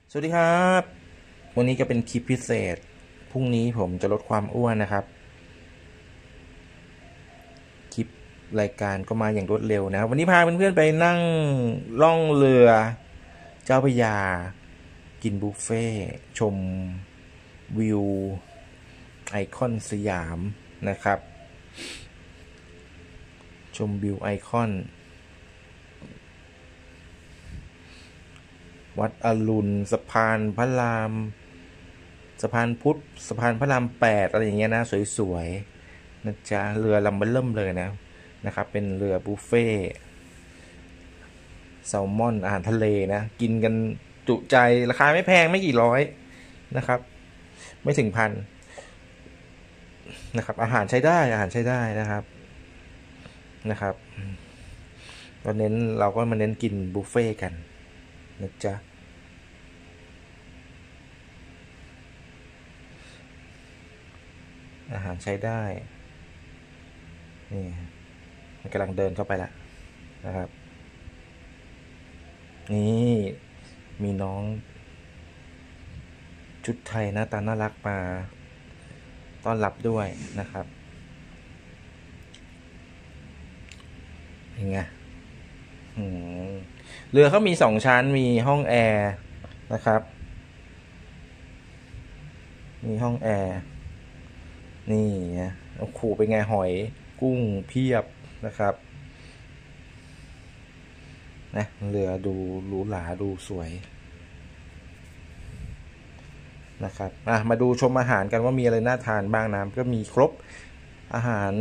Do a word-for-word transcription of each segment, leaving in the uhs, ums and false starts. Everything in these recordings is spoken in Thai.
สวัสดีครับวันนี้ก็เป็นคลิปพิเศษพรุ่งนี้ผมจะลดความอ้วนนะครับคลิปรายการก็มาอย่างรวดเร็วนะวันนี้พาเพื่อนๆไปนั่งล่องเรือเจ้าพระยากินบุฟเฟ่ชมวิวไอคอนสยามนะครับชมวิวไอคอนวัดอรุณสะพานพระรามสะพานพุทธสะพานพระรามแปดอะไรอย่างเงี้ยนะสวยๆนะจ๊ะเรือลำเบิ่มเลยนะนะครับเป็นเรือบุฟเฟ่แซลมอนอาหารทะเลนะกินกันจุใจราคาไม่แพงไม่กี่ร้อยนะครับไม่ถึงพันนะครับอาหารใช้ได้อาหารใช้ได้นะครับนะครับเราเน้นเราก็มาเน้นกินบุฟเฟ่กันนะจ๊ะอาหารใช้ได้นี่มันกำลังเดินเข้าไปแล้วนะครับนี่มีน้องชุดไทยหน้าตาน่ารักมาต้อนรับด้วยนะครับยังไงเรือเขามีสองชั้นมีห้องแอร์นะครับมีห้องแอร์นี่นะโอ้โหเป็นไงหอยกุ้งเพียบนะครับนะเรือดูหรูหราดูสวยนะครับอ่ะมาดูชมอาหารกันว่ามีอะไรน่าทานบ้างนะก็มีครบอาหาร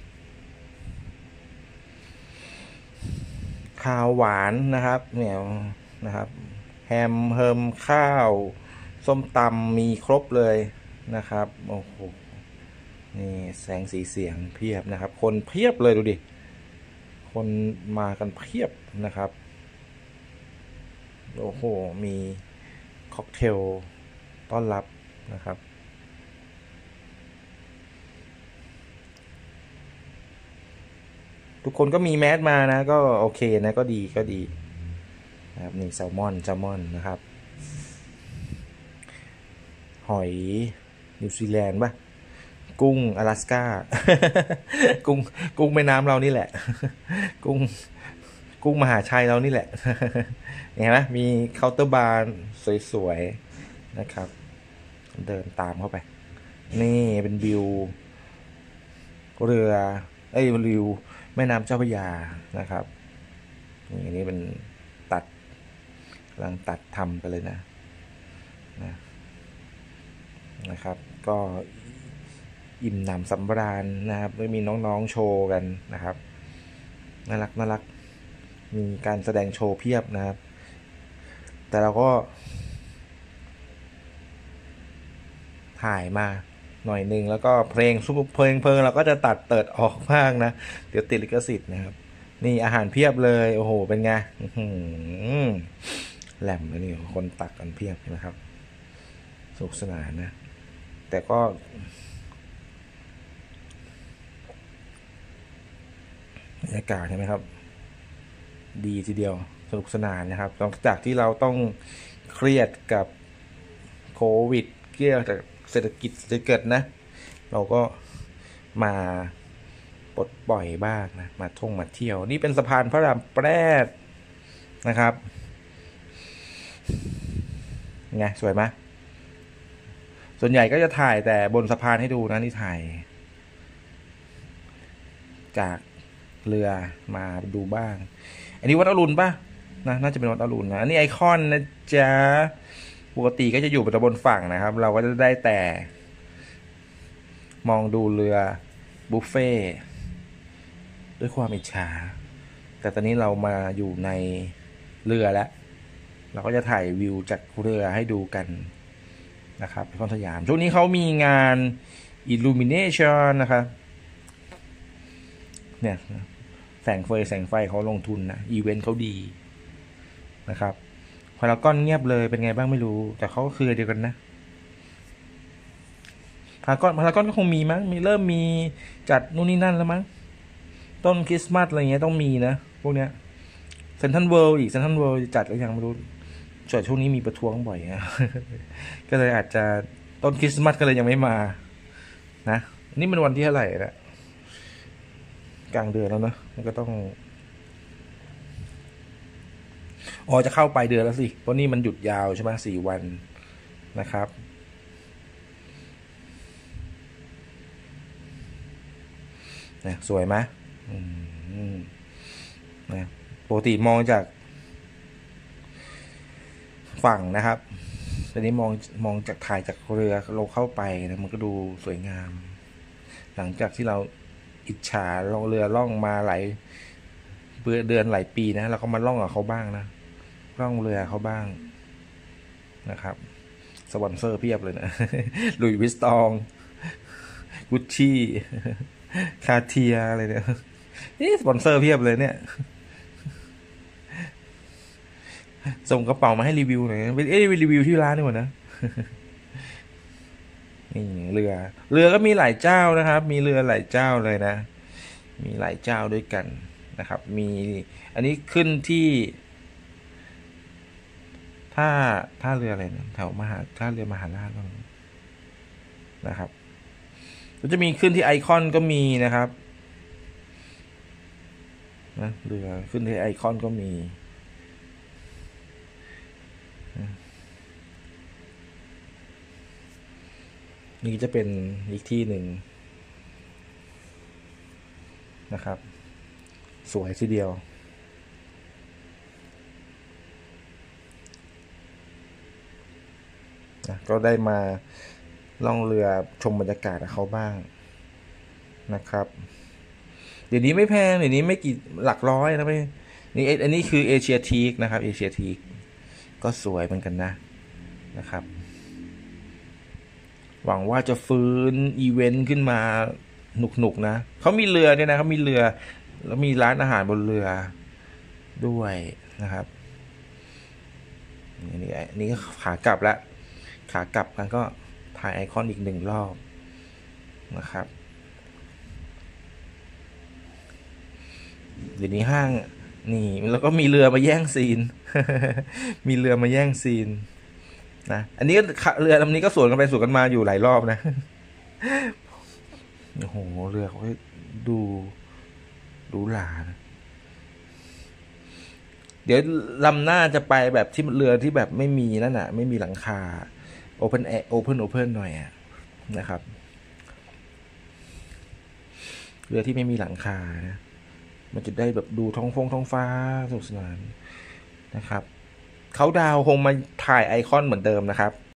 ข้าวหวานนะครับเนี่ยนะครับแฮมเฮิมข้าวส้มตำมีครบเลยนะครับโอ้โหนี่แสงสีเสียงเพียบนะครับคนเพียบเลยดูดิคนมากันเพียบนะครับโอ้โหมีค็อกเทลต้อนรับนะครับทุกคนก็มีแมสมานะก็โอเคนะก็ดีก็ดีนะครับนี่แซลมอนแซลมอนนะครับหอยนิวซีแลนด์ป่ะกุ้ง阿拉斯ก้า กุ้งกุ้งแม่น้ำเรานี่แหละ กุ้งกุ้งมหาชัยเรานี่แหละ เห็นไหมมีเคาน์เตอร์บาร์สวยๆนะครับเดินตามเข้าไปนี่เป็นวิวเรือเอ้ยวิวแม่น้ำเจ้าพระยานะครับนี่นี่เป็นตัดกำลังตัดทำไปเลยนะนะนะครับก็อิ่มหนำสำราญนะครับไม่มีน้องๆโชว์กันนะครับน่ารักน่ารักมีการแสดงโชว์เพียบนะครับแต่เราก็ถ่ายมาหน่อยนึงแล้วก็เพลงซุปเพลงเพลิงเราก็จะตัดเติดออกบ้างนะเดี๋ยวติดลิขสิทธิ์นะครับนี่อาหารเพียบเลยโอ้โหเป็นไงแหลมเลยนี่คนตักกันเพียบนะครับสนุกสนานนะแต่ก็บรรยากาศใช่ไหมครับดีทีเดียวสนุกสนานนะครับหลังจากที่เราต้องเครียดกับโควิดเครียดจากเศรษฐกิจจะเกิดนะเราก็มาปลดปล่อยบ้างนะมาท่องมาเที่ยวนี่เป็นสะพานพระรามแปรดนะครับไงสวยไหมส่วนใหญ่ก็จะถ่ายแต่บนสะพานให้ดูนะนี่ถ่ายจากเรือมาดูบ้างอันนี้วัดอรุณป่ะนะน่าจะเป็นวัดอรุณนะอันนี้ไอคอนนะจ๊ะปกติก็จะอยู่บนฝั่งนะครับเราก็จะได้แต่มองดูเรือบุฟเฟ่ด้วยความอิจฉาแต่ตอนนี้เรามาอยู่ในเรือแล้วเราก็จะถ่ายวิวจากเรือให้ดูกันนะครับไอคอนสยามช่วงนี้เขามีงาน Illumination นะครับเนี่ยแสงไฟแสงไฟเขาลงทุนนะอีเวนต์เขาดีนะครับพารากอนเงียบเลยเป็นไงบ้างไม่รู้แต่เขาก็คือเดียวกันนะพารากอนพารากอนก็คงมีมั้งมีเริ่มมีจัดนู่นนี่นั่นแล้วมั้งต้นคริสต์มาสอะไรเงี้ยต้องมีนะพวกเนี้ยเซนทรัลเวิลด์อีกเซนทรัลเวิลด์จัดหรือยังไม่รู้ส่วนช่วงนี้มีประท้วงบ่อยนะ ก็เลยอาจจะต้นคริสต์มาสก็เลยยังไม่มานะนี่มันวันที่เท่าไหร่ละกลางเดือนแล้วเนอะมันก็ต้องอ๋อจะเข้าปลายเดือนแล้วสิเพราะนี่มันหยุดยาวใช่ไหมสี่วันนะครับนะสวยไหมอืมนะปกติมองจากฝั่งนะครับตอนนี้มองมองจากถ่ายจากเรือเราเข้าไปนะมันก็ดูสวยงาม หลังจากที่เราอิจฉาล่องเรือล่องมาหลายเดือนหลายปีนะเราก็มาล่องกับเขาบ้างนะล่องเรือเขาบ้างนะครับสปอนเซอร์เพียบเลยนะ หลุยส์วิสตองกุชชี่คาเทียอะไรเนี่ยนี่สปอนเซอร์เพียบเลยเนี่ยส่งกระเป๋ามาให้รีวิวหน่อยเอ้ยรีวิวที่ร้านดีกว่านะนี่เรือเรือก็มีหลายเจ้านะครับมีเรือหลายเจ้าเลยนะมีหลายเจ้าด้วยกันนะครับมีอันนี้ขึ้นที่ท่าท่าเรืออะไรนะแถวมหาท่าเรือมหาราชนะครับก็จะมีขึ้นที่ไอคอนก็มีนะครับนะเรือขึ้นที่ไอคอนก็มีนี่จะเป็นอีกที่หนึ่งนะครับสวยทีเดียวนะก็ได้มาล่องเรือชมบรรยากาศกับเขาบ้างนะครับเดี๋ยวนี้ไม่แพงเดี๋ยวนี้ไม่กี่หลักร้อยนะไม่นี่อันนี้คือเอเชียทีกนะครับเอเชียทีกก็สวยเหมือนกันนะนะครับหวังว่าจะฟื้นอีเวนต์ขึ้นมาหนุกๆนะเขามีเรือเนี่ยนะเขามีเรือแล้วมีร้านอาหารบนเรือด้วยนะครับอันนี้อันนี้ขากลับแล้วขากลับกันก็ถ่ายไอคอนอีกหนึ่งรอบนะครับเดี๋ยวนี้ห้างนี่แล้วก็มีเรือมาแย่งซีน มีเรือมาแย่งซีนนะอันนี้เรือลำนี้ก็สวนกันไปสวนกันมาอยู่หลายรอบนะโอ้โหเรือเขาดูดูหลานะเดี๋ยวลำหน้าจะไปแบบที่เรือที่แบบไม่มีนั่นน่ะไม่มีหลังคา Open Air Open Open หน่อยอะนะครับเรือที่ไม่มีหลังคานะมันจะได้แบบดูท้องฟงท้องฟ้าสนุกสนานนะครับเขาดาวคงมาถ่ายไอคอนเหมือนเดิมนะครับ